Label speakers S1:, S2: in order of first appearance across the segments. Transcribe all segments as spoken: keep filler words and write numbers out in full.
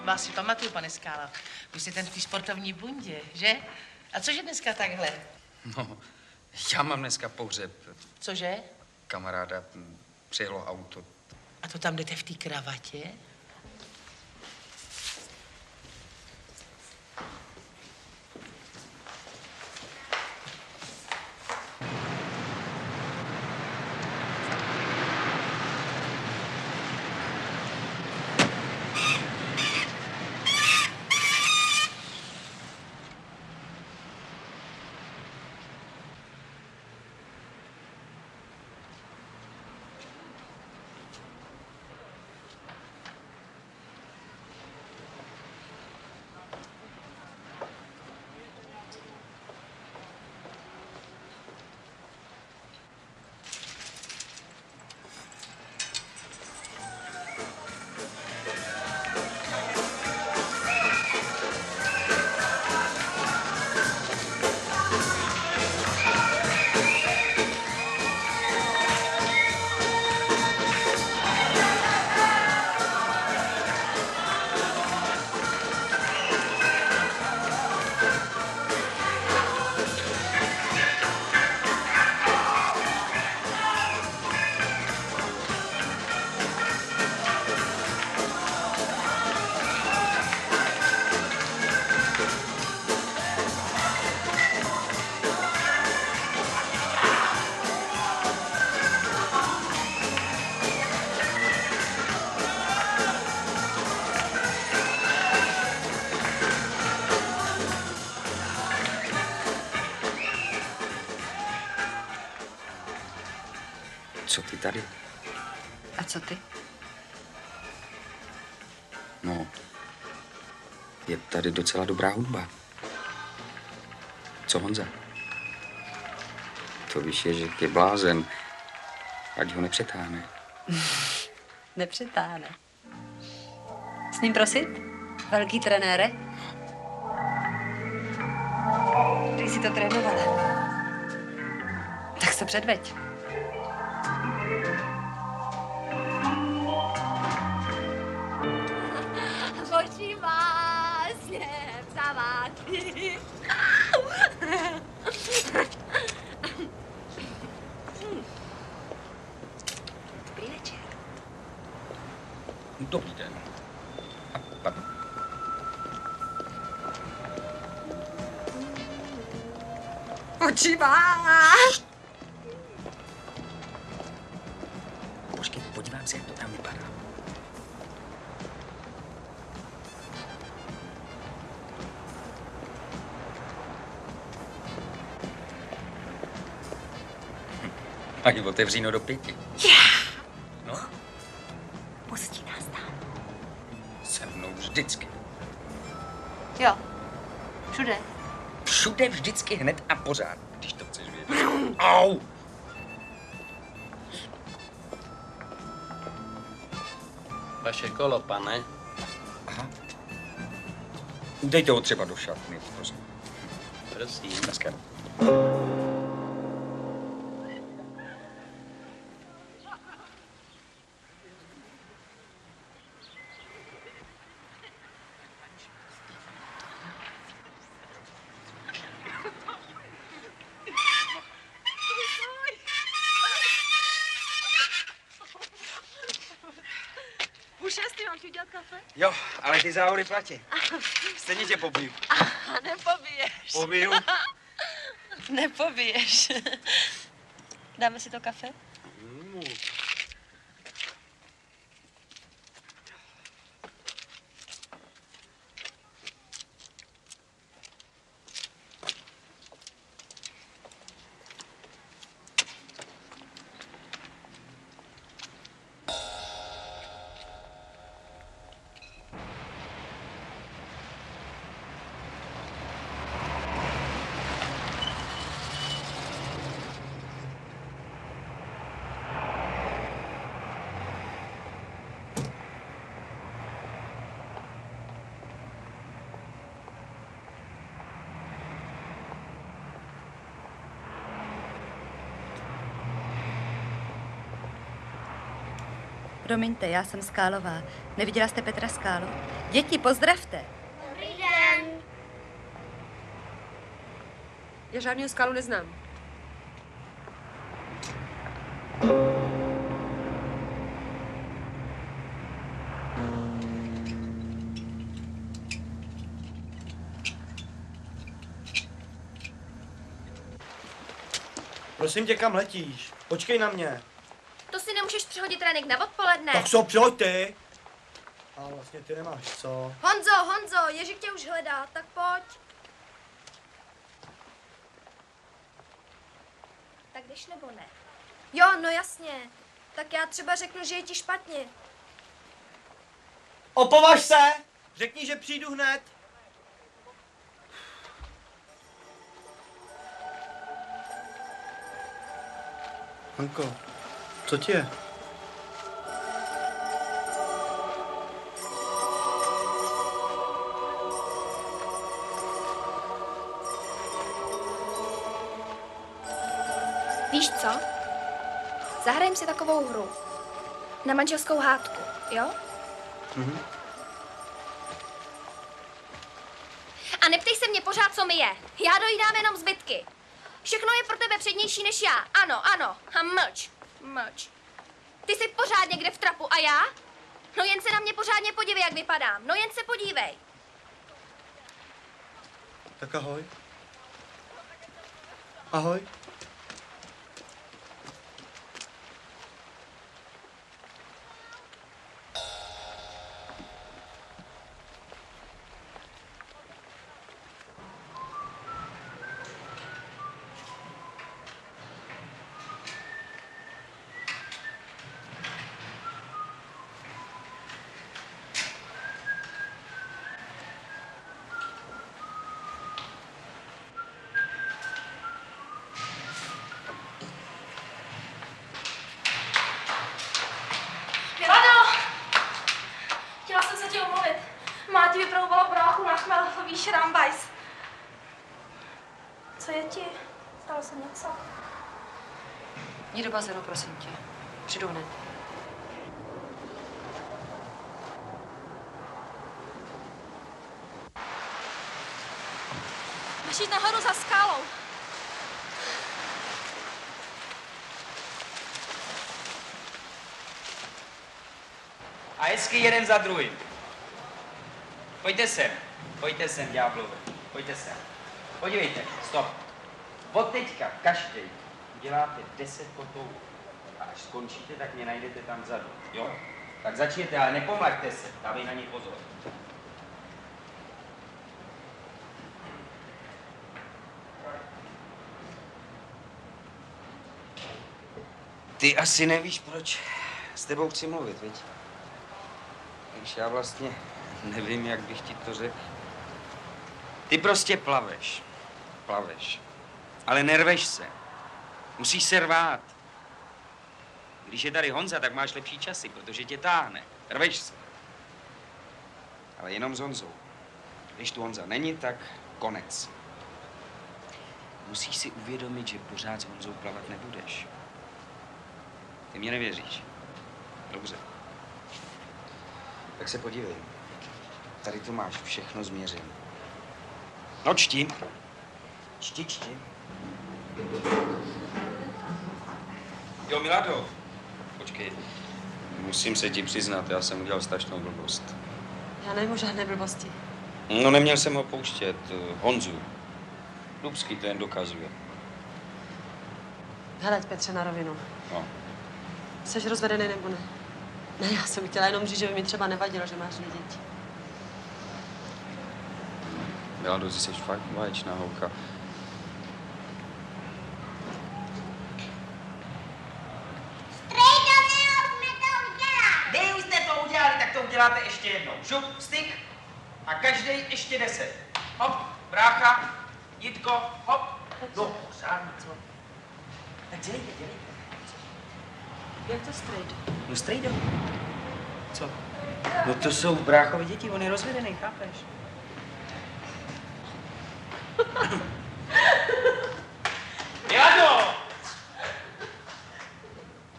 S1: vás si pamatuju, pane Skála. Vy jste ten v té sportovní bundě, že? A cože dneska takhle?
S2: No, já mám dneska pohřeb.
S1: Cože?
S2: Kamaráda přijelo auto.
S1: A to tam jdete v té kravatě?
S2: Co ty tady?
S3: A co ty?
S2: No, je tady docela dobrá hudba. Co Honza? To víš, je, že je blázen. Ať ho nepřetáhne.
S3: Nepřetáhne. S ním prosit? Velký trenére? Když jsi to trénovala. Tak se předveď.
S4: Oči má sněm zavátý.
S3: Dobrý večer.
S2: Dobrý den. A, pardon.
S3: Oči má!
S2: Počkej, podívám se, jak to tam vypadá. A je otevříno do pěti.
S3: Yeah.
S2: No?
S3: Pustí nás tam.
S2: Se mnou vždycky.
S3: Jo. Všude.
S2: Všude, vždycky, hned a pořád, když to chceš vědět. Au!
S5: Vaše kolo, pane.
S2: Aha. Dejte ho třeba do šatny, prosím.
S5: Prosím.
S2: Dneska.
S4: Už jestli mám ti udělat kafe?
S2: Jo, ale ty závody platí. Stejně tě pobiju.
S4: A nepobiješ.
S2: Pobiju.
S3: Nepobiješ. Dáme si to kafe?
S2: Mm.
S3: Promiňte, já jsem Skálová. Neviděla jste Petra Skálu?
S4: Děti, pozdravte.
S6: Dobrý den.
S7: Já žádného Skalu neznám.
S8: Prosím tě, kam letíš? Počkej na mě.
S6: To si nemůžeš přehodit trénink na odpoledne.
S8: Tak co, přihoď ty. A vlastně ty nemáš, co?
S6: Honzo, Honzo, Ježík tě už hledá, tak pojď. Tak jdeš nebo ne? Jo, no jasně. Tak já třeba řeknu, že je ti špatně.
S8: Opovaž se! Řekni, že přijdu hned. Hanko, co ti je?
S6: Víš co? Zahrajeme si takovou hru. Na manželskou hádku, jo?
S8: Mhm.
S6: A neptej se mě pořád, co mi je. Já dojídám jenom zbytky. Všechno je pro tebe přednější než já. Ano, ano. A mlč. Mlč. Ty jsi pořád někde v trapu a já? No jen se na mě pořádně podívej, jak vypadám. No jen se podívej.
S8: Tak ahoj. Ahoj.
S6: Milano! Chtěla jsem se tě omluvit. Máti vypravovala bráchu na chmel, víš, rambajs. Co je ti? Stalo se něco?
S7: Jdi do bazénu, prosím tě. Přijdu hned.
S6: Máš jít nahoru za skálou.
S2: A hezky jeden za druhým. Pojďte sem, pojďte sem, ďáblové, pojďte sem. Podívejte, stop. Od teďka každý děláte deset kotoulů. A až skončíte, tak mě najdete tam vzadu, jo? Tak začněte, ale nepomlaďte se, dávej na ně pozor. Ty asi nevíš, proč s tebou chci mluvit, viď? Když já vlastně nevím, jak bych ti to řekl. Ty prostě plaveš. Plaveš. Ale nerveš se. Musíš se rvát. Když je tady Honza, tak máš lepší časy, protože tě táhne. Rveš se. Ale jenom s Honzou. Když tu Honza není, tak konec. Musíš si uvědomit, že pořád s Honzou plavat nebudeš. Ty mě nevěříš. Dobře. Tak se podívej. Tady to máš všechno změřené. No čti. Čti, čti. Jo, Milado. Počkej. Musím se ti přiznat, já jsem udělal strašnou blbost.
S7: Já nevím o žádné blbosti.
S2: No, neměl jsem ho pouštět. Honzu. Lubský to jen dokazuje.
S7: Hele, Petře, na rovinu.
S2: No.
S7: Jsi rozvedený nebo ne? Ne, já jsem chtěla jenom říct, že by mi třeba nevadilo, že máš dvě děti.
S2: Milado, ty jsi fakt báječná holka. Vy už jste to udělali, tak to uděláte ještě jednou. Šup, styk a každý ještě deset. Hop, brácha, Jitko, hop. No, pořádně, co? Tak dělejte, dělejte.
S7: Jak to strejde?
S2: No strejdo. Co? No to jsou bráchovi děti, on je rozvedený, chápeš? Milado!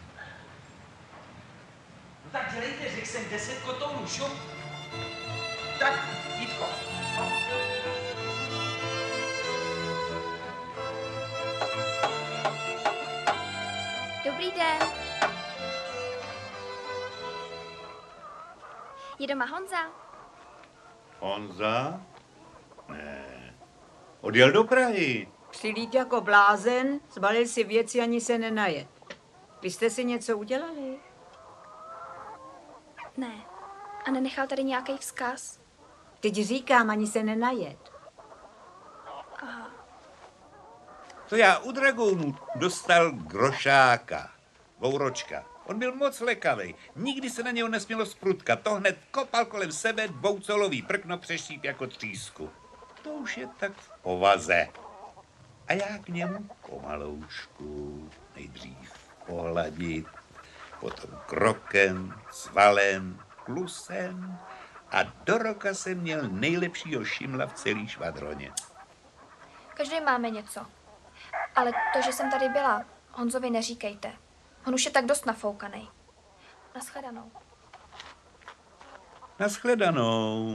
S2: No tak dělejte, řekl jsem deset kotoulů, šup. Tak, Jítko.
S6: Dobrý den. Je doma Honza?
S9: Honza? Ne. Odjel do Prahy.
S10: Přilít jako blázen, zbalil si věci, ani se nenajet. Vy jste si něco udělali?
S6: Ne. A nenechal tady nějaký vzkaz?
S10: Teď říkám, ani se nenajet.
S6: Aha.
S9: To já u Dragounů dostal grošáka, Vouročka. On byl moc lekavej. Nikdy se na něho nesmělo sprutkat. To hned kopal kolem sebe dvoucolový prkno přešíp jako třísku. To už je tak v povaze. A já k němu pomaloučku, nejdřív pohladit, potom krokem, svalem, klusem a do roka jsem měl nejlepšího šimla v celý švadroně.
S6: Každý máme něco. Ale to, že jsem tady byla, Honzovi neříkejte. On už je tak dost nafoukanej. Naschledanou.
S9: Naschledanou.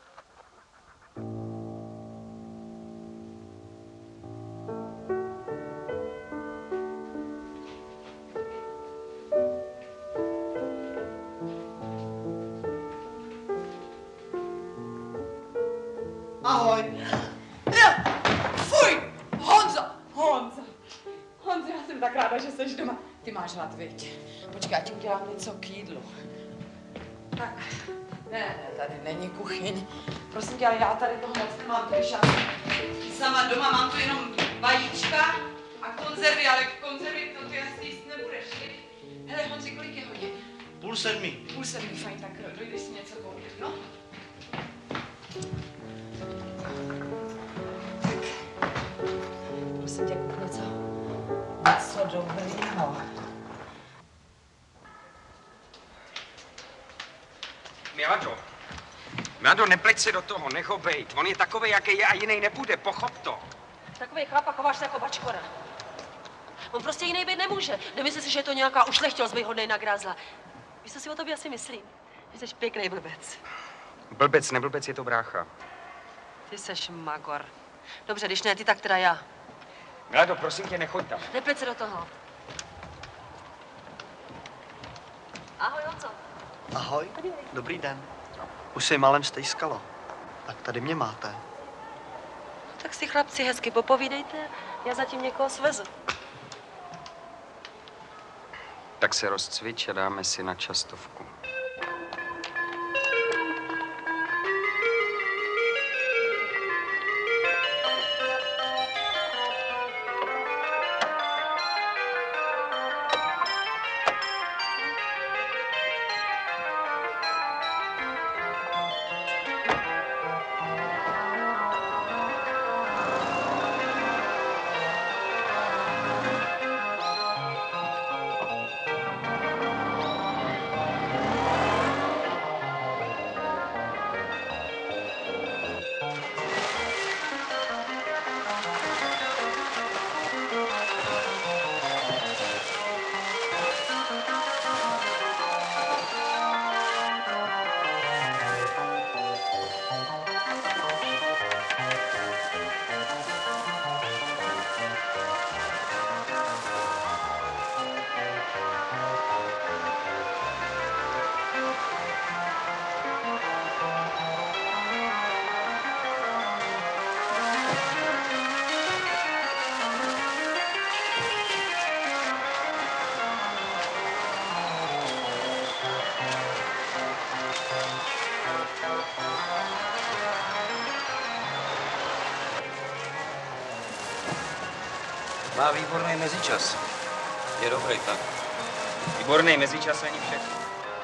S7: Ahoj. Ja, fuj! Honzo! Honzo! Honzo, já jsem tak ráda, že jsi doma. Ty máš hlad, viď? Počkej, já ti udělám něco k jídlu. Tak. Ne, ne, tady není kuchyň. Prosím tě, ale já tady toho moc nemám, když já sama doma mám tu jenom vajíčka a konzervy, ale konzervy to ty asi jíst nebudeš, viď? Hele, Honzi, kolik je hodin?
S8: Půl sedmý.
S7: Půl sedmý, fajn, tak dojdeš si něco koupit, no? Prosím tě, kup něco, něco dobrýho.
S2: Milado, Milado, nepleť se do toho, nech ho bejt. On je takovej, jaký je a jiný nebude, pochop to.
S11: Takový chlap a chováš se jako bačkora. On prostě jiný být nemůže. Nemyslí si, že je to nějaká ušlechtilc vyhodnej na grázla. Víš, co si o tobě asi myslím? Že jsi pěkný blbec.
S2: Blbec, neblbec, je to brácha.
S11: Ty seš magor. Dobře, když ne ty, tak teda já.
S2: Milado, prosím tě, nechoď tam.
S11: Nepleť se do toho. Ahoj, Honzo.
S8: Ahoj, dobrý den. Už se málem stejskalo. Tak tady mě máte.
S11: Tak si chlapci hezky popovídejte, já zatím někoho svezu.
S2: Tak se rozcvič a dáme si na častovku. Má výborný mezičas. Je dobrý, tak? Výborný mezičas není všechno.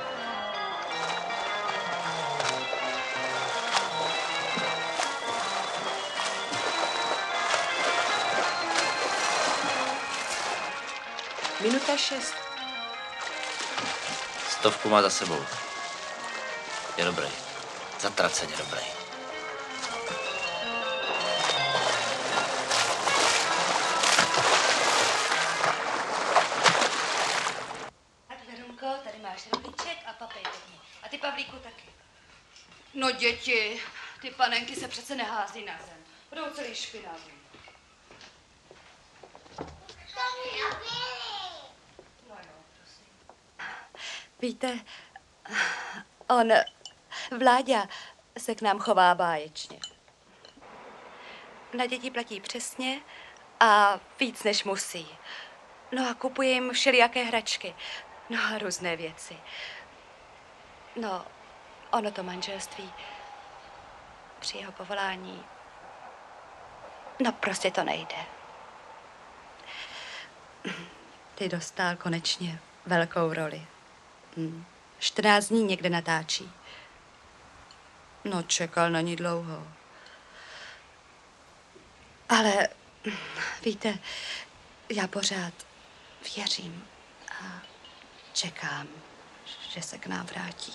S7: Minuta šest.
S5: Stovku má za sebou. Je dobrý. Zatraceně dobrý.
S4: Tak, Verunko, tady máš rohlíček a papej pěkně. A ty, Pavlíku, taky. No děti, ty panenky se přece nehází na zem. Budou celý špinavý.
S11: Víte, on, Vláďa, se k nám chová báječně. Na děti platí přesně a víc, než musí. No a kupuje jim všelijaké hračky. No a různé věci. No, ono to manželství při jeho povolání, no prostě to nejde. Ty dostal konečně velkou roli. Hm. čtrnáct dní někde natáčí. No, čekal na ní dlouho. Ale víte, já pořád věřím a čekám, že se k nám vrátí.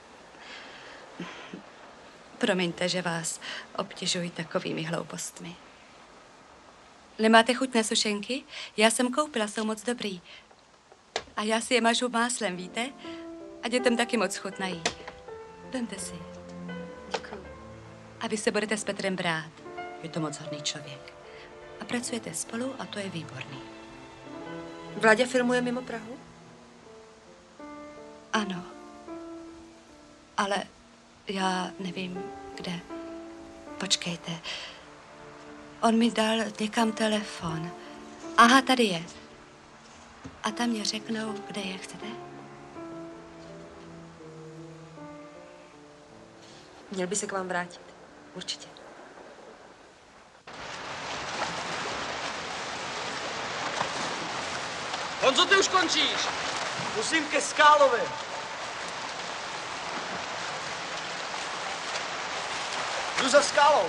S11: Promiňte, že vás obtěžuji takovými hloupostmi. Nemáte chuť na sušenky? Já jsem koupila, jsou moc dobrý. A já si je mažu máslem, víte? A dětem taky moc chutnají. Vemte si. Děkuju. A vy se budete s Petrem brát. Je to moc hodný člověk. A pracujete spolu a to je výborný.
S12: Vláďa filmuje mimo Prahu?
S11: Ano. Ale já nevím, kde. Počkejte. On mi dal někam telefon. Aha, tady je. A tam mě řeknou, kde je. Chcete?
S12: Měl by se k vám vrátit. Určitě.
S8: Honzo, ty už končíš. Musím ke Skálovi. Jdu za Skálou.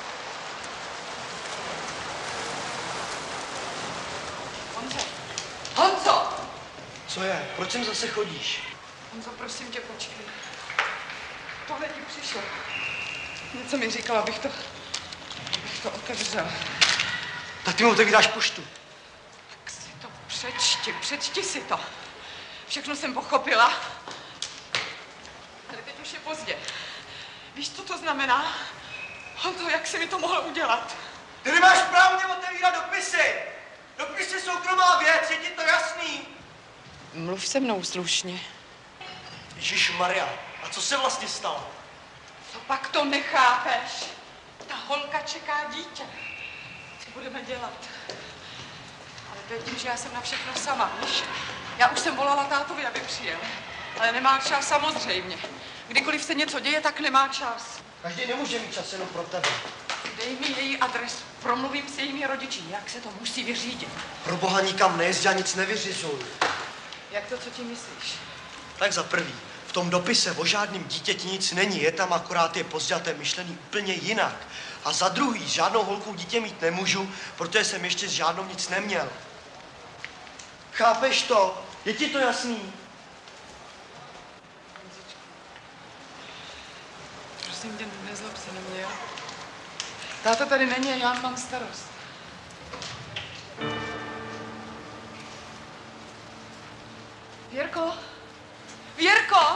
S7: Honzo! Honzo!
S8: Co je? Proč sem zase chodíš?
S7: Honzo, prosím tě, počkej. Tohle ti přišlo. Něco mi říkala, abych to, abych to otevřel.
S8: Tak ty mu otevíráš poštu.
S7: Tak si to přečti, přečti si to. Všechno jsem pochopila. Ale teď už je pozdě. Víš, co to znamená? Honzo, jak jsi mi to mohl udělat?
S8: Ty nemáš právo mě otevírat dopisy. Dopisy jsou soukromá věc, je ti to jasný?
S7: Mluv se mnou slušně.
S8: Ježišmarja, a co se vlastně stalo?
S7: Co pak to nechápeš? Ta holka čeká dítě. Co budeme dělat? Ale to je tím, že já jsem na všechno sama, víš? Já už jsem volala tátovi, aby přijel. Ale nemá čas samozřejmě. Kdykoliv se něco děje, tak nemá čas.
S8: Každý nemůže mít čas jenom pro tebe.
S7: Dej mi její adresu. Promluvím s jejími rodiči, jak se to musí vyřídit.
S8: Pro boha nikam nejezdí a nic nevyřizuj.
S7: Jak to, co ti myslíš?
S8: Tak za prvý, v tom dopise o žádném dítěti nic není, je tam akorát je pozdělaté myšlený úplně jinak. A za druhý, s žádnou holkou dítě mít nemůžu, protože jsem ještě s žádnou nic neměl. Chápeš to? Je ti to jasný?
S7: Prosím tě, nezlob se na mě, jo? Táta tady není, já mám starost. Věrko? Věrko!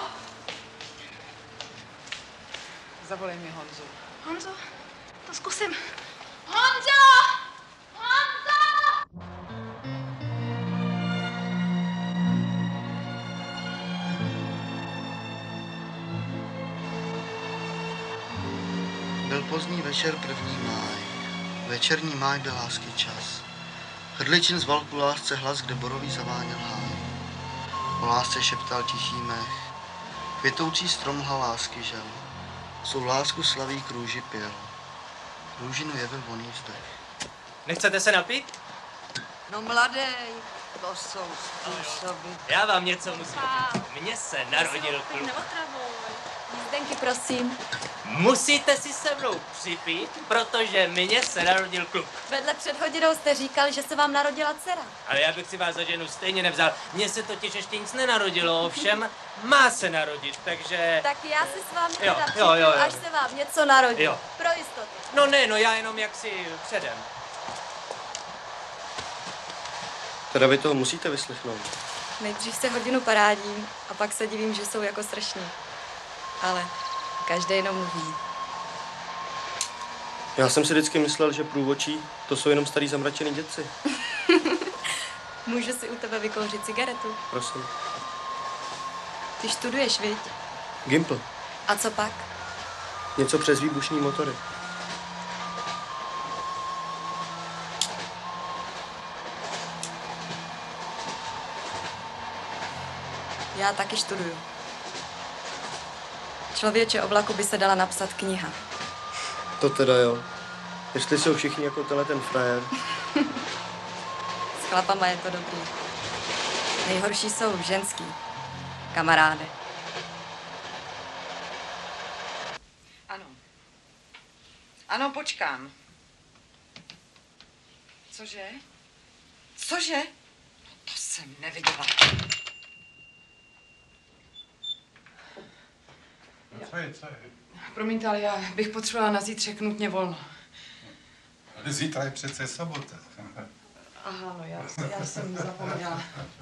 S7: Zavolej mi Honzu.
S6: Honzo, to zkusím. Honzo! Honzo!
S13: Byl pozdní večer první máj. Večerní máj byl lásky čas. Hrdličin zval ku lásce hlas, kde borový zaváněl háj. O lásce šeptal tichý mech. Květoucí strom lha lásky žel. Svou lásku slaví krůži pěl. Růžinu jevil voný vzdech.
S14: Nechcete se napít?
S4: No mladej, to jsou způsoby.
S14: Já vám něco musím říct. Mně se narodil kluk.
S11: Jízdenky, prosím.
S14: Musíte si se mnou připít, protože mně se narodil kluk.
S11: Vedle před hodinou jste říkal, že se vám narodila dcera.
S14: Ale já bych si vás za ženu stejně nevzal. Mně se totiž ještě nic nenarodilo, ovšem má se narodit, takže...
S11: Tak já si s vámi
S14: Jo,
S11: teda
S14: jo, jo, jo.
S11: přijdu, až se vám něco narodí.
S14: Jo.
S11: Pro jistotu.
S14: No ne, no já jenom jaksi předem.
S8: Teda vy toho musíte vyslechnout.
S3: Nejdřív se hodinu parádím a pak se divím, že jsou jako strašní. Ale
S11: Každý jenom mluví.
S8: Já jsem si vždycky myslel, že průvočí to jsou jenom starý zamračený dětci.
S11: Můžu si u tebe vykouřit cigaretu?
S8: Prosím.
S11: Ty studuješ, viď?
S8: Gimpl.
S11: A co pak?
S8: Něco přes výbušný motory.
S11: Já taky študuju. Člověče, o vlaku by se dala napsat kniha.
S8: To teda jo. Jestli jsou všichni jako tenhle ten frajer.
S11: S chlapama je to dobrý. Nejhorší jsou ženský. Kamaráde.
S7: Ano. Ano, počkám. Cože? Cože? No to jsem neviděla.
S15: Co je, co je?
S7: Promiňte, ale já bych potřebovala na zítřek nutně volno.
S15: Ale zítra je přece sobota.
S7: Aha, no já, já jsem zapomněla.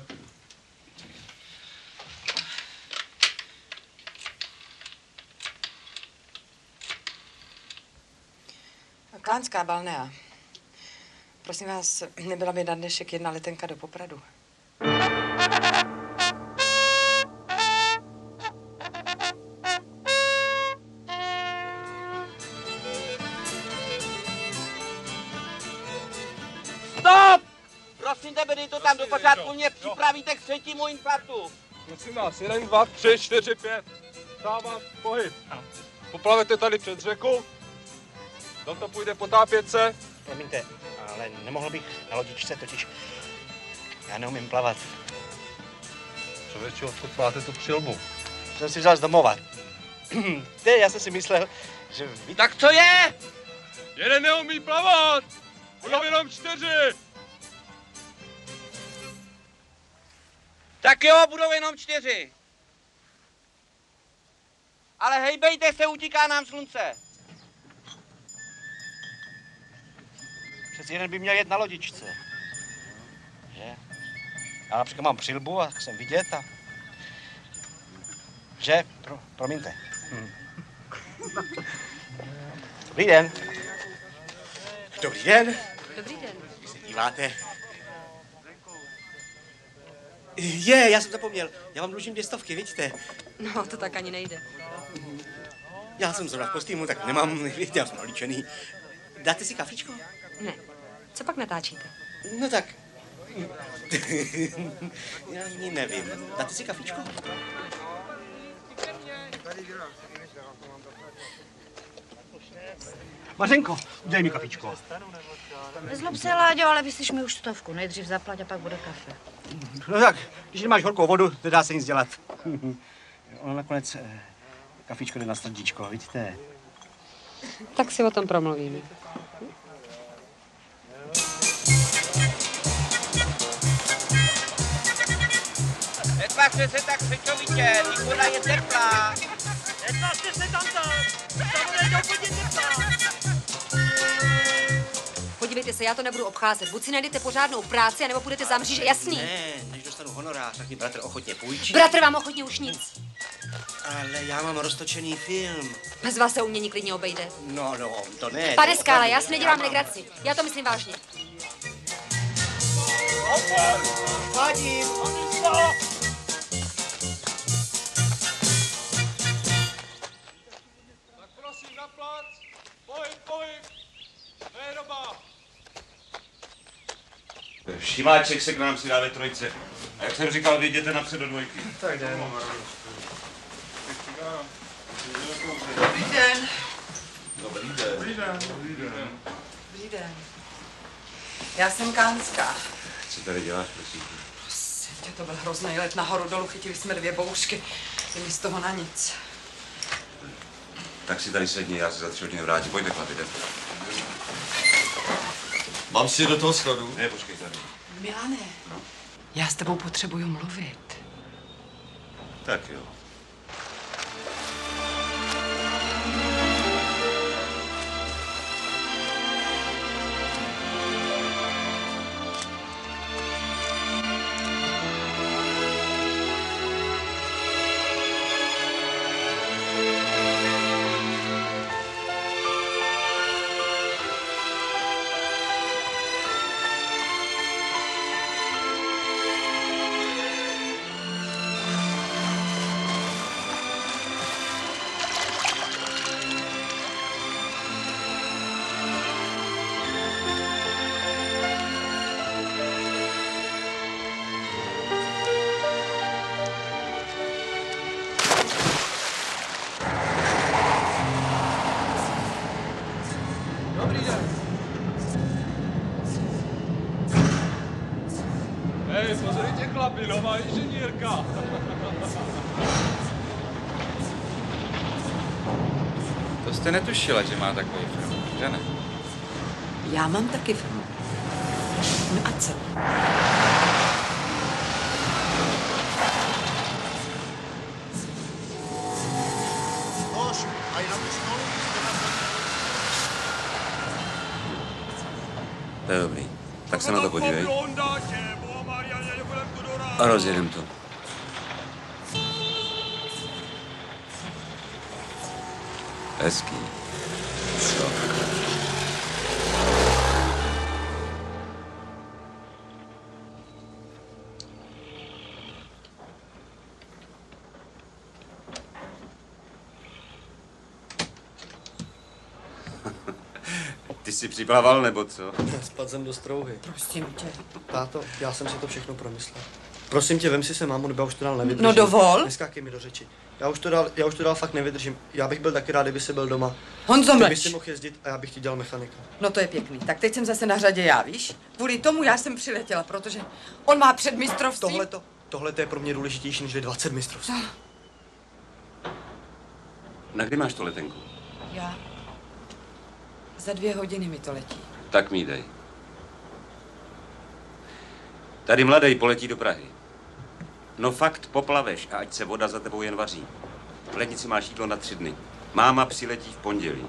S7: Klánská balnea. Prosím vás, nebyla by na dnešek jedna letenka do Popradu?
S16: Stop! Prosím tebe, dej to tam do pořádku, mě připravíte k třetímu infarktu.
S17: Prosím vás, jeden, dva, tři, čtyři, pět. Dávám pohyb. Poplavete tady před řeku. Do to půjde potápět se.
S18: Promiňte, ale nemohl bych na lodičce, totiž já neumím plavat.
S17: Člověče, odkud máte tu přilbu?
S18: Jsem si vzal z domova. Ty, já jsem si myslel, že vy...
S16: Tak co je?
S17: Jeden neumí plavat! Budou jenom čtyři!
S16: Tak jo, budou jenom čtyři. Ale hejbejte se, utíká nám slunce.
S18: Přeci jeden by měl jet na lodičce. Že? Já například mám přilbu a chcem vidět a... Že? Pro, promiňte. Hm. Dobrý den. Dobrý den.
S11: Dobrý den.
S18: Vy se díváte. Je, já jsem zapomněl. Já vám dlužím dvě stovky, vidíte?
S12: No, to tak ani nejde.
S18: Já jsem zrovna v kostýmu, tak nemám, já jsem nalíčený. Dáte si kafičko?
S12: Ne. Co pak natáčíte?
S18: No tak... Já ani nevím. Dáte si kafičko? Mařenko, dej mi kafičko.
S19: Nezlob se, Láďo, ale vyslíš mi už stovku. Nejdřív zaplať a pak bude kafe.
S18: No tak, když nemáš horkou vodu, nedá se nic dělat. Ono nakonec eh, kafičko jde na srdíčko, vidíte?
S12: Tak si o tom promluvíme.
S16: Netvařte se tak křečovitě, voda je teplá.
S20: Netvařte se tam tam, ta voda je úplně teplá.
S12: Podívejte se, já to nebudu obcházet. Buď si najdete pořádnou práci, anebo půjdete za mříže, jasný?
S18: Ne, než dostanu honorář, tak mi bratr ochotně půjčí.
S12: Bratr vám ochotně už nic.
S18: Ale já mám roztočený film.
S12: Bez vás se umění klidně obejde.
S18: No, no, to ne.
S12: Pane
S18: to
S12: Skála,
S18: opravdu,
S12: já si nedělám
S18: mám-
S12: legraci. Já to myslím vážně.
S18: Vadím.
S17: Tak prosím na plac. Pohyb, pohyb. Nejedoba.
S9: Šimáček se k nám přidá ve trojce. A jak jsem říkal, vyjděte napřed do dvojky.
S8: Tak jdeme.
S7: Dobrý den.
S9: Dobrý den.
S7: Dobrý den. Dobrý den. Já jsem Kánská.
S9: Co tady děláš, prosím?
S7: Prosím tě, to byl hrozný let nahoru dolů, chytili jsme dvě bouřky. Ty mi z toho na nic.
S9: Tak si tady sedni, já se za tři hodiny vrátím. Pojďte chlapi, jdem.
S8: Mám si do toho skladu?
S9: Ne, počkej tady.
S7: Milane, já s tebou potřebuju mluvit.
S9: Tak jo.
S17: Dobrý den. Hej, pozorujte chlapi, nová inženýrka.
S2: To jste netušila, že má takový film, že ne?
S7: Já mám taky firmu. No a co?
S5: To je dobrý. Tak se na to podívej. A rozjedem to. Hezký. Co? Ty jsi připlaval, nebo co?
S8: Spadl jsem do strouhy.
S7: Prosím tě.
S8: Táto, já jsem si to všechno promyslel. Prosím tě, vem si se mámu, nebo já už to dál nevydržím.
S7: No dovol.
S8: Neskákej mi do řeči. Já už to dál, já už to dál fakt nevydržím. Já bych byl taky rád, kdyby jsi byl doma.
S7: Honzo,
S8: Ty
S7: mlč.
S8: bys si mohl jezdit a já bych ti dělal mechanika.
S7: No to je pěkný. Tak teď jsem zase na řadě já, víš? Kvůli tomu já jsem přiletěla, protože on má předmistrovství.
S8: Tohle to, tohle to je pro mě důležitější než dvacet mistrovství.
S5: Na kdy máš tu letenku?
S7: Já. Za dvě hodiny mi to letí.
S5: Tak mi dej. Tady mladej poletí do Prahy. No fakt poplaveš a ať se voda za tebou jen vaří. V lednici máš jídlo na tři dny. Máma přiletí v pondělí.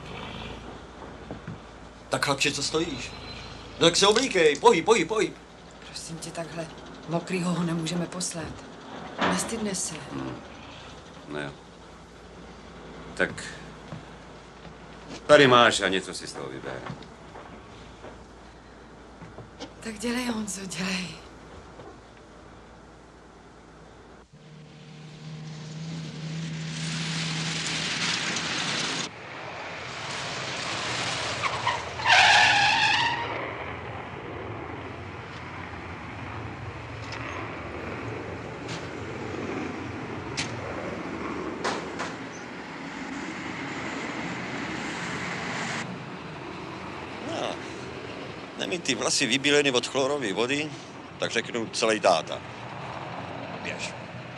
S8: Tak chlapče, co stojíš? No tak se oblíkej, pohyb, pohyb, pohyb.
S7: Prosím tě, takhle mokrýho ho nemůžeme poslat. Nestydne se.
S5: Hmm. No jo. Tak tady máš a něco si z toho vyber.
S7: Tak dělej, Honzo, dělej.
S21: Nemít ty vlasy vybíleny od chlorové vody, tak řeknu celý táta. Běž.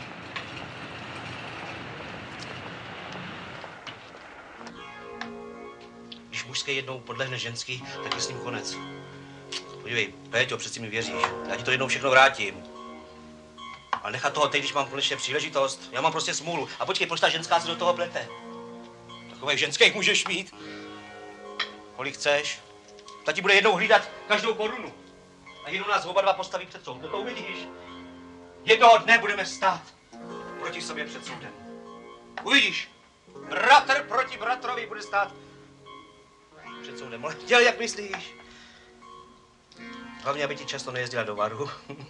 S22: Když mužský jednou podlehne ženský, tak je s ním konec. Podívej, Péťo, přeci mi věříš. Já ti to jednou všechno vrátím. Ale nechat toho teď, když mám konečně příležitost. Já mám prostě smůlu. A počkej, proč ta ženská se do toho plete? Takových ženských můžeš mít. Kolik chceš? Ta ti bude jednou hlídat každou korunu. A jednou nás oba dva postaví před soud. No to uvidíš. Jednoho dne budeme stát proti sobě před soudem. Uvidíš. Bratr proti bratrovi bude stát před soudem. Ale dělej, jak myslíš. Hlavně, aby ti často nejezdila do varu.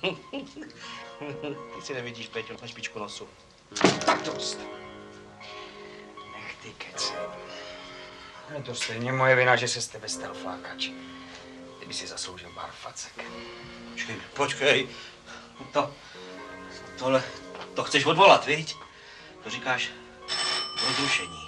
S22: Ty si nevidíš, Péťo, na špičku nosu. Tak dost.
S2: Nech ty keci. Je to stejně moje vina, že se z tebe stal flákač. Ty by si zasloužil pár facek.
S22: Počkej, počkej. To, tohle, to chceš odvolat, viď? To říkáš rozrušení.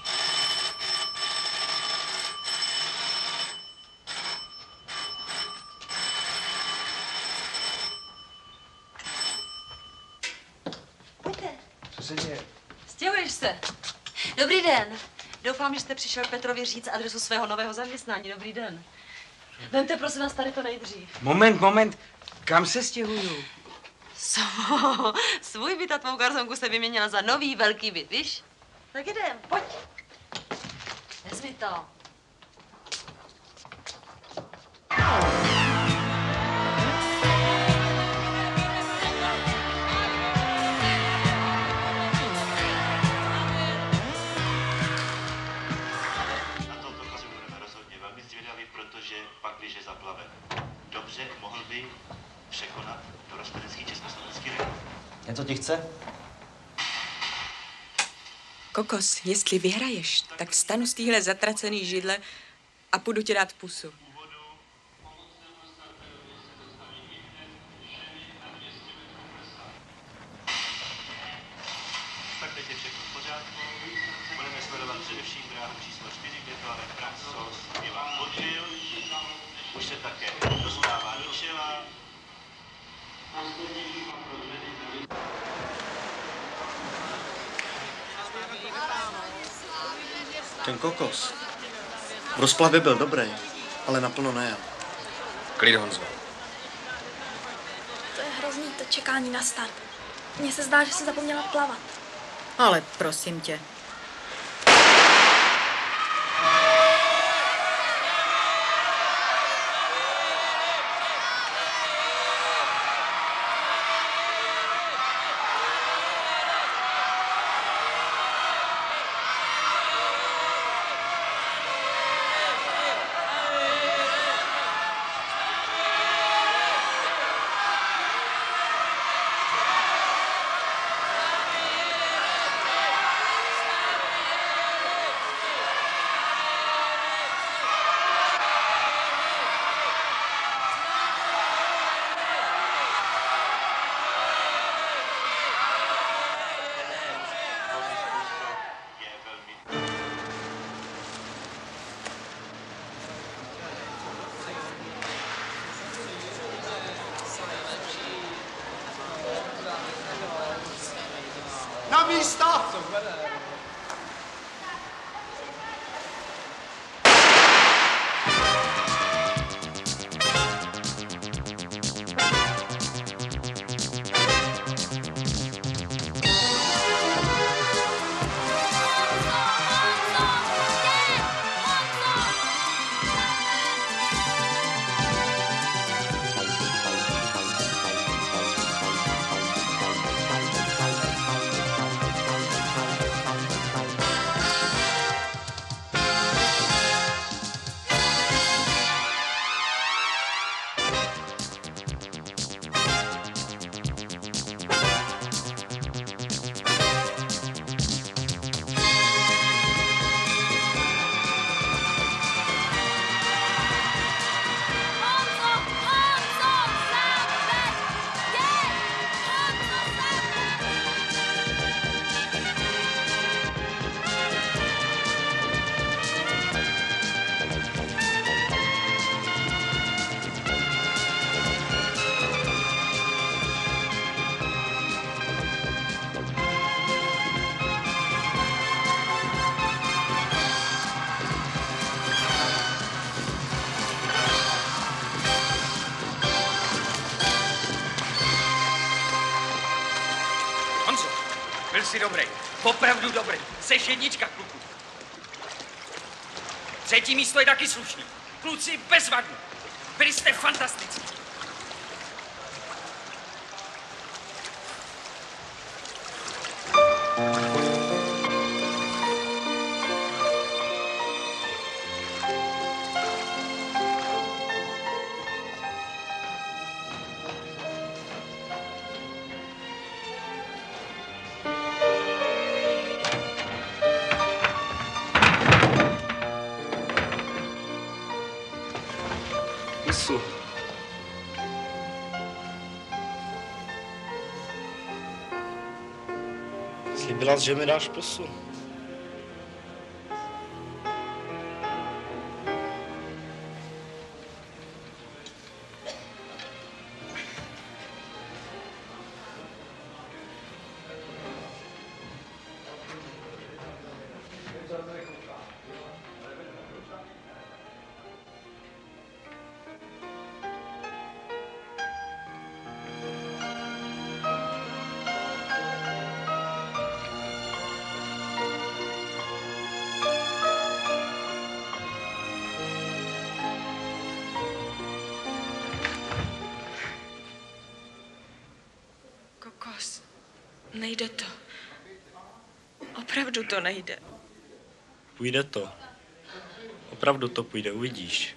S2: Co se děje?
S12: Stěhuješ se. Dobrý den. Doufám, že jste přišel Petrovi říct adresu svého nového zaměstnání. Dobrý den. Vemte prosím vás tady to nejdřív.
S2: Moment, moment. Kam se stěhuju?
S12: So, svůj byt a tvou garsonku jste vyměnila za nový velký byt, víš? Tak jdem, pojď. Vezmi to.
S23: Na tomto kazu budeme rozhodně velmi zvědaví, protože pak, když je zaplave, dobře mohl by překonat dorostenecký československý rekord.
S22: Něco ti chce?
S7: Kokos, jestli vyhraješ, tak vstanu z téhle zatracený židle a půjdu ti dát pusu.
S23: Tak teď je všechno v pořádku. Budeme sledovat především dráhu číslo čtyři, kde to ale Francouz Milan Podžil. už se také dostává do čela.
S13: Ten kokos v rozplavě byl dobrý, ale naplno nejel.
S2: Klid, Honzo.
S1: To je hrozný, to čekání na start. Mně se zdá, že jsi zapomněla plavat.
S6: Ale prosím tě.
S8: Na místa!
S2: Byl jsi dobrý, opravdu dobrý. Seš jednička, kluku. Třetí místo je taky slušný. Kluci bezvadní. Byli jste fantastický.
S8: Pusu. Slíbila jsi, že mi dáš pusu.
S1: Kokos, nejde to. Opravdu to nejde.
S8: Půjde to. Opravdu to půjde, uvidíš.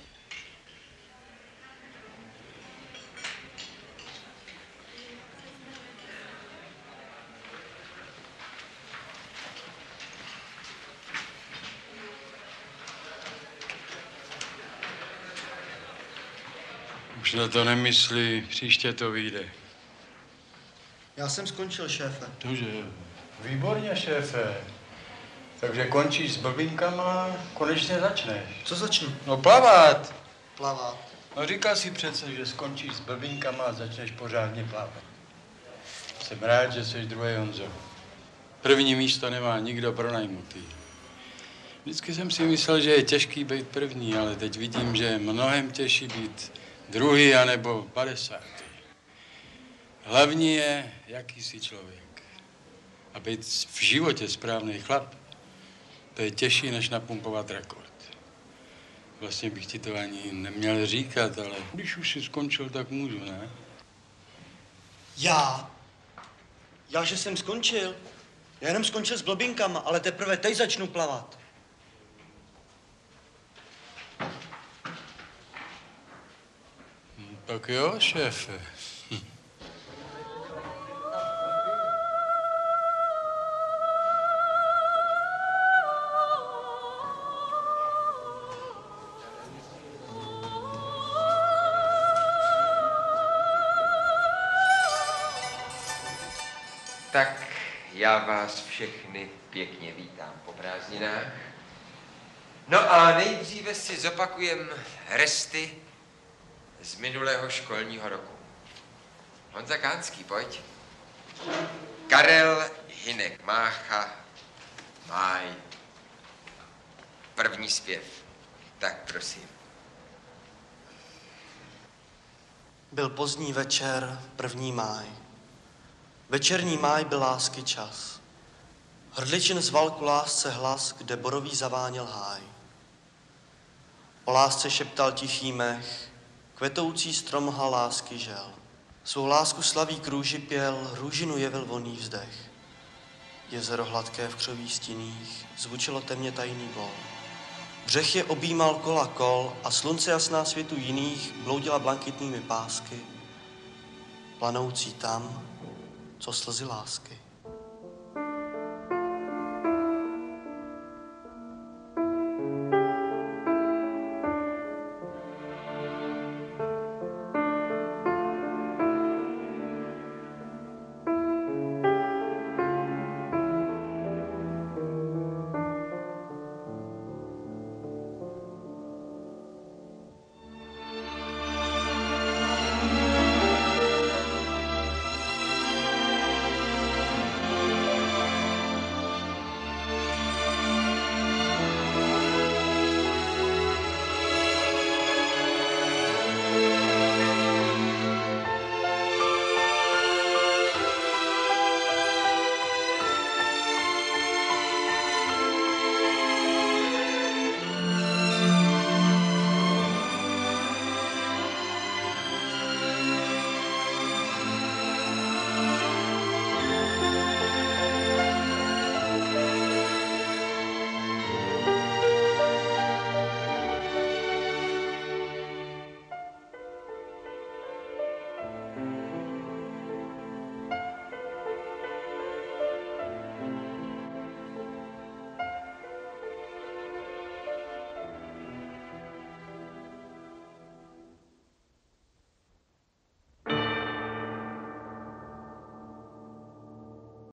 S15: Už na to nemyslí, příště to vyjde.
S13: Já jsem skončil, šéfe.
S15: Tože, výborně, šéfe. Takže končíš s blbínkama, konečně začneš.
S13: Co začnu?
S15: No plavat.
S13: Plavat.
S15: No říkal si přece, že skončíš s blbinkama a začneš pořádně plavat. Jsem rád, že jsi druhý Honzo. První místo nemá nikdo pronajmutý. Vždycky jsem si myslel, že je těžký být první, ale teď vidím, že je mnohem těžší být druhý anebo padesátý. Hlavní je, jaký jsi člověk. A být v životě správný chlap, to je těžší, než napumpovat rekord. Vlastně bych ti to ani neměl říkat, ale když už jsi skončil, tak můžu, ne?
S8: Já? Já, že jsem skončil? Já jenom skončil s blbinkama, ale teprve teď začnu plavat.
S15: Tak jo, šéfe.
S4: Tak já vás všechny pěkně vítám po prázdninách. No a nejdříve si zopakujem resty z minulého školního roku. Honza Kánský, pojď. Karel Hynek Mácha, Máj. První zpěv. Tak prosím.
S13: Byl pozdní večer, první máj. Večerní máj byl lásky čas. Hrdličin zval ku lásce hlas, kde borový zaváněl háj. O lásce šeptal tichý mech, kvetoucí strom lhal lásky žel. Svou lásku slaví krůži pěl, růžinu jevil vonný vzdech. Jezero hladké v křoví stinných zvučilo temně tajný bol. Břeh je objímal kol a kol a slunce jasná světu jiných bloudila blankitnými pásky, planoucí tam, co slzy lásky.